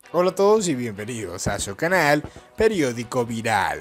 Hola a todos y bienvenidos a su canal Periódico Viral.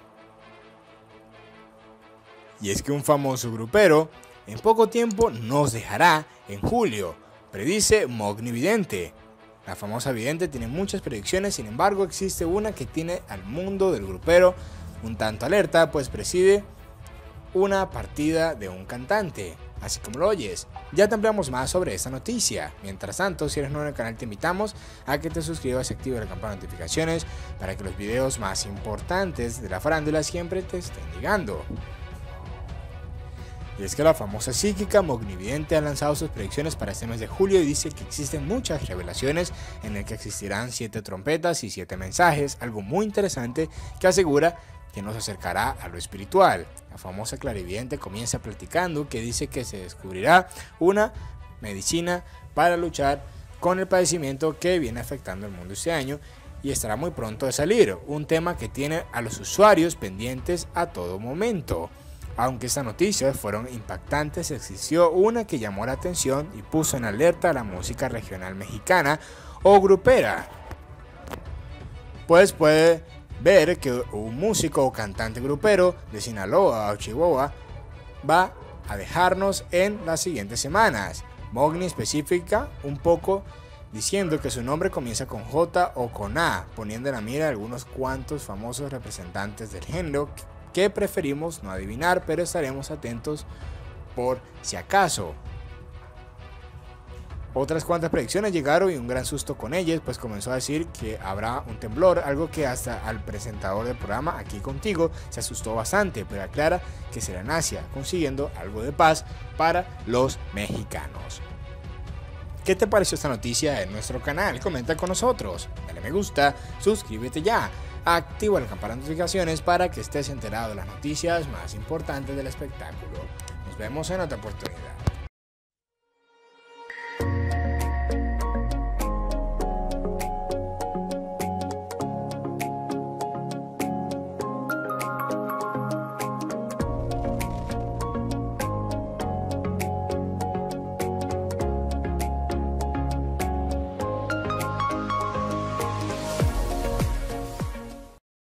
Y es que un famoso grupero en poco tiempo nos dejará en julio, predice Mogni Vidente. La famosa vidente tiene muchas predicciones, sin embargo existe una que tiene al mundo del grupero un tanto alerta, pues preside una partida de un cantante, así como lo oyes. Ya te ampliamos más sobre esta noticia. Mientras tanto, si eres nuevo en el canal, te invitamos a que te suscribas y actives la campana de notificaciones para que los videos más importantes de la farándula siempre te estén llegando. Y es que la famosa psíquica Mogni Vidente ha lanzado sus predicciones para este mes de julio y dice que existen muchas revelaciones en el que existirán 7 trompetas y 7 mensajes, algo muy interesante que asegura que nos acercará a lo espiritual. La famosa clarividente comienza platicando que dice que se descubrirá una medicina para luchar con el padecimiento que viene afectando al mundo este año y estará muy pronto de salir, un tema que tiene a los usuarios pendientes a todo momento. Aunque estas noticias fueron impactantes, existió una que llamó la atención y puso en alerta a la música regional mexicana o grupera. Pues puede ver que un músico o cantante grupero de Sinaloa o Chihuahua va a dejarnos en las siguientes semanas. Mogni especifica un poco diciendo que su nombre comienza con J o con A, poniendo en la mira a algunos cuantos famosos representantes del género que preferimos no adivinar, pero estaremos atentos por si acaso. Otras cuantas predicciones llegaron y un gran susto con ellas, pues comenzó a decir que habrá un temblor, algo que hasta al presentador del programa Aquí Contigo se asustó bastante, pero aclara que será en Asia, consiguiendo algo de paz para los mexicanos. ¿Qué te pareció esta noticia en nuestro canal? Comenta con nosotros, dale me gusta, suscríbete ya, activa la campana de notificaciones para que estés enterado de las noticias más importantes del espectáculo. Nos vemos en otra oportunidad.